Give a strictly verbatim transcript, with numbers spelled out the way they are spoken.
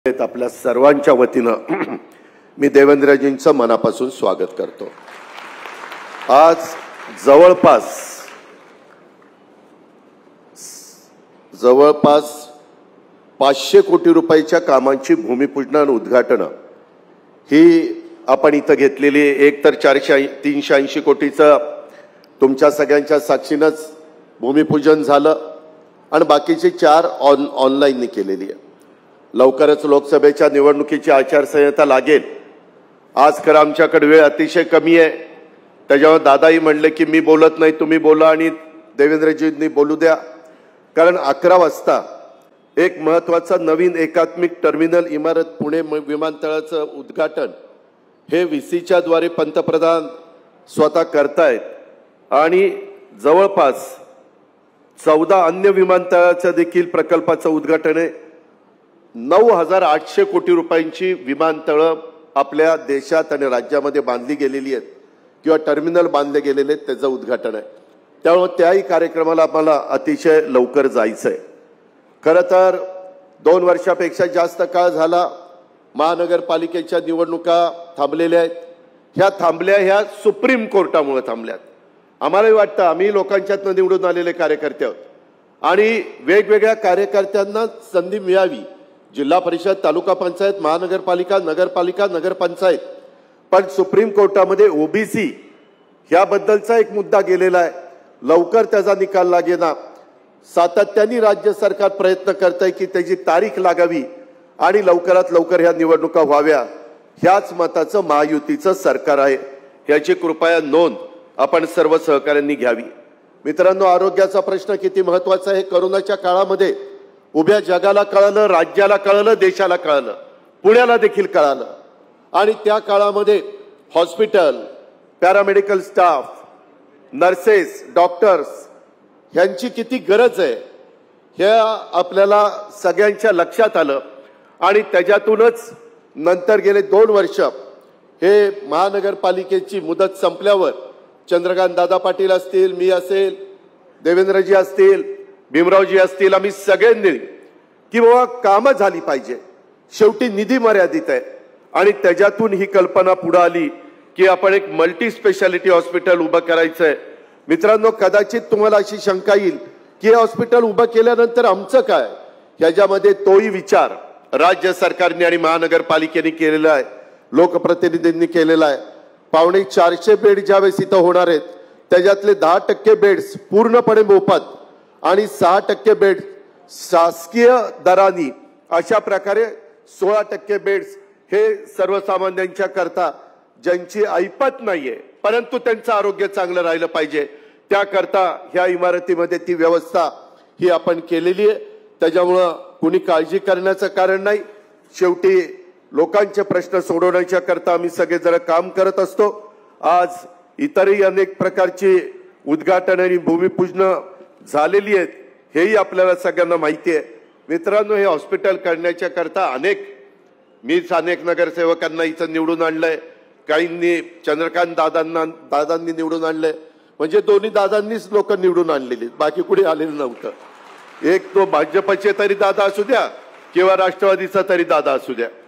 आपल्या सर्वांच्या वतीनं मी देवेंद्रजींचं मनापासून स्वागत करतो। आज जवळपास जवळपास पाचशे कोटी रुपयाच्या कामांची भूमिपूजन आणि उद्घाटन ही आपण इथं घेतलेली। एक तर चारशे तीनशे ऐंशी कोटीचं तुमच्या सगळ्यांच्या साक्षीनंच भूमिपूजन झालं आणि बाकीची चार ऑन ऑनलाईनने केलेली आहे। लवकरच लोकसभेच्या निवडणुकीची आचारसंहिता लागेल। आज खरं आमच्याकडे वेळ अतिशय कमी आहे, त्याच्यावर दादाही म्हणले की मी बोलत नाही, तुम्ही बोला आणि देवेंद्रजींनी बोलू द्या, कारण अकरा वाजता एक महत्त्वाचं नवीन एकात्मिक टर्मिनल इमारत पुणे विमानतळाचं उद्घाटन हे व्हीसीच्या द्वारे पंतप्रधान स्वतः करतायत आणि जवळपास चौदा अन्य विमानतळाचं देखील प्रकल्पाचं उद्घाटन आहे। नऊ हजार आठशे कोटी रुपयांची विमानतळं आपल्या देशात आणि राज्यामध्ये बांधली गेलेली आहेत किंवा टर्मिनल बांधले गेलेले आहेत, त्याचं उद्घाटन आहे। त्यामुळे त्याही कार्यक्रमाला आम्हाला अतिशय लवकर जायचं आहे। खरं तर दोन वर्षापेक्षा जास्त काळ झाला महानगरपालिकेच्या निवडणुका थांबलेल्या आहेत। ह्या थांबल्या ह्या सुप्रीम कोर्टामुळे थांबल्यात। आम्हालाही वाटतं आम्ही लोकांच्यातनं निवडून आलेले कार्यकर्ते आहोत आणि वेगवेगळ्या कार्यकर्त्यांना संधी मिळावी। जिल्हा परिषद, तालुका पंचायत, महानगरपालिका, नगरपालिका, नगरपंचायत, पण सुप्रीम कोर्टामध्ये ओबीसी ह्याबद्दलचा एक मुद्दा गेलेला आहे, लवकर त्याचा निकाल लागेना। सातत्याने राज्य सरकार प्रयत्न करत आहे की त्याची तारीख लागावी आणि लवकरात लवकर ह्या निवडणुका व्हाव्या। ह्याच मताचं महायुतीचं सरकार आहे, ह्याची कृपया नोंद आपण सर्व सहकाऱ्यांनी घ्यावी। मित्रांनो, आरोग्याचा प्रश्न किती महत्त्वाचा आहे कोरोनाच्या काळामध्ये उभ्या जगाला कळलं, राज्याला कळलं, देशाला कळलं, पुण्याला देखील कळलं आणि त्या काळामध्ये hospital, paramedical staff, nurses, doctors यांची किती गरज आहे हे आपल्याला सगळ्यांच्या लक्षात आलं आणि त्याच्यातूनच नंतर गेले दोन वर्ष हे महानगरपालिकेची मुदत संपल्यावर चंद्रकांत दादा पाटील असतील, मी असेल, देवेंद्रजी असतील, भीमरावजी असतील, आम्ही सगळ्यांनी की बाबा कामं झाली पाहिजे, शेवटी निधी मर्यादित आहे आणि त्याच्यातून ही कल्पना पुढे आली की आपण एक मल्टी स्पेशालिटी हॉस्पिटल उभं करायचं आहे। मित्रांनो, कदाचित तुम्हाला अशी शंका येईल की हे हॉस्पिटल उभं केल्यानंतर आमचं काय, ह्याच्यामध्ये तोही विचार राज्य सरकारने आणि महानगरपालिकेने केलेला आहे, लोकप्रतिनिधींनी केलेला आहे। पावणे चारशे बेड ज्यावेळेस इथं होणार आहेत त्याच्यातले दहा टक्के बेड्स पूर्णपणे मोफत आणि सहा टक्के बेड शासकीय दरानी, अशा प्रकारे सोळा टक्के बेड्स हे सर्वसामान्यांच्या करता ज्यांची ऐपत नाहीये परंतु त्यांचं आरोग्य चांगलं राहिलं पाहिजे त्याकरता ह्या इमारतीमध्ये ती व्यवस्था ही आपण केलेली आहे। त्याच्यामुळं कुणी काळजी करण्याचं कारण नाही, शेवटी लोकांचे प्रश्न सोडवण्याच्या करता आम्ही सगळेजण काम करत असतो। आज इतरही अनेक प्रकारची उद्घाटन आणि भूमिपूजन झालेली आहेत, हेही आपल्याला सगळ्यांना माहिती आहे। मित्रांनो, हे हॉस्पिटल करण्याच्या करता अनेक मीच अनेक नगरसेवकांना इथं निवडून आणलंय, काहींनी चंद्रकांत दादांना दादांनी निवडून आणलंय, म्हणजे दोन्ही दादांनीच लोक निवडून आणलेली, बाकी कुणी आलेलं नव्हतं। एक तो भाजपचे तरी दादा असू द्या किंवा राष्ट्रवादीचा तरी दादा असू द्या,